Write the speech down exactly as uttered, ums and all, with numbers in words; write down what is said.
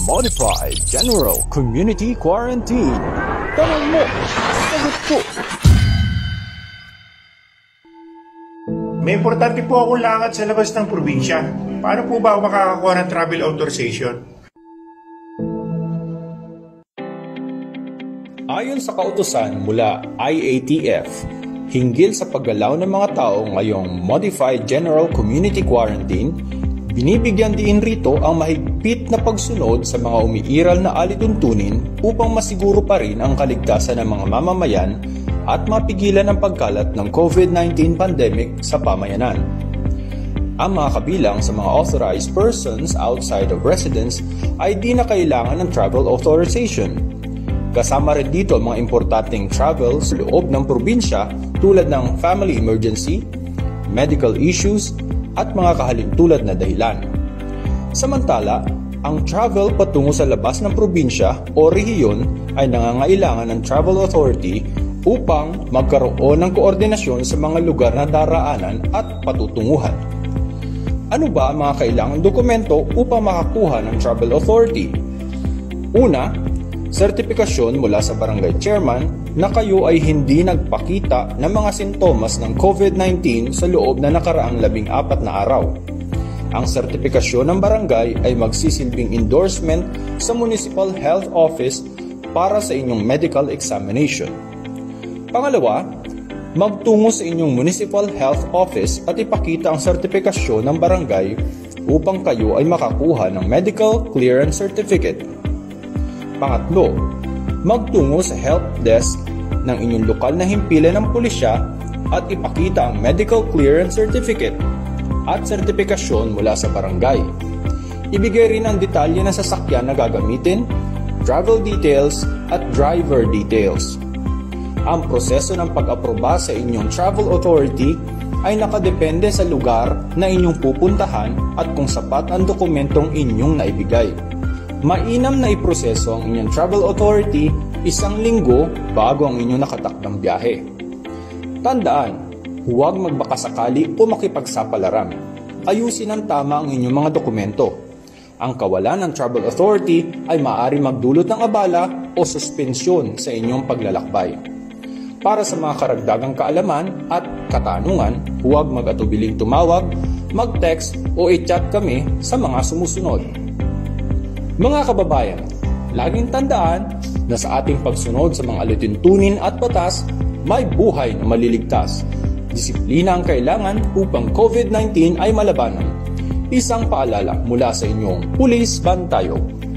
Modified General Community Quarantine. Tanong mo, sagot ko. May importante po akong lakad sa labas ng probinsya. Paano po ba ako makakakuha ng travel authorization? Ayon sa kautusan mula I A T F, hinggil sa paggalaw ng mga tao ngayong Modified General Community Quarantine, binibigyan din rito ang mahigpit na pagsunod sa mga umiiral na alituntunin upang masiguro pa rin ang kaligtasan ng mga mamamayan at mapigilan ang pagkalat ng COVID nineteen pandemic sa pamayanan. Ang mga kabilang sa mga authorized persons outside of residence ay di na kailangan ng travel authorization. Kasama rin dito ang mga importanteng travel sa loob ng probinsya tulad ng family emergency, medical issues, at mga kahalintulad na dahilan. Samantala, ang travel patungo sa labas ng probinsya o rehiyon ay nangangailangan ng travel authority upang magkaroon ng koordinasyon sa mga lugar na daraanan at patutunguhan. Ano ba ang mga kailangang dokumento upang makakuha ng travel authority? Una, sertipikasyon mula sa barangay chairman na kayo ay hindi nagpakita ng mga sintomas ng COVID nineteen sa loob na nakaraang labing apat na araw. Ang sertipikasyon ng barangay ay magsisilbing endorsement sa Municipal Health Office para sa inyong medical examination. Pangalawa, magtungo sa inyong Municipal Health Office at ipakita ang sertipikasyon ng barangay upang kayo ay makakuha ng Medical Clearance Certificate. Pangatlo, magtungo sa help desk ng inyong lokal na himpilan ng pulisya at ipakita ang Medical Clearance Certificate at sertipikasyon mula sa barangay. Ibigay rin ang detalye ng sasakyan na gagamitin, travel details at driver details. Ang proseso ng pag-aproba sa inyong travel authority ay nakadepende sa lugar na inyong pupuntahan at kung sapat ang dokumentong inyong naibigay. Mainam na iproseso ang inyong travel authority isang linggo bago ang inyong nakatakdang biyahe. Tandaan, huwag magbakasakali o makipagsapalaran. Ayusin ng tama ang inyong mga dokumento. Ang kawalan ng travel authority ay maaari magdulot ng abala o suspensyon sa inyong paglalakbay. Para sa mga karagdagang kaalaman at katanungan, huwag mag-atubiling tumawag, mag-text o i-chat kami sa mga sumusunod. Mga kababayan, laging tandaan na sa ating pagsunod sa mga alituntunin at batas, may buhay na maliligtas. Disiplina ang kailangan upang COVID nineteen ay malabanan. Isang paalala mula sa inyong Pulis Bantayo.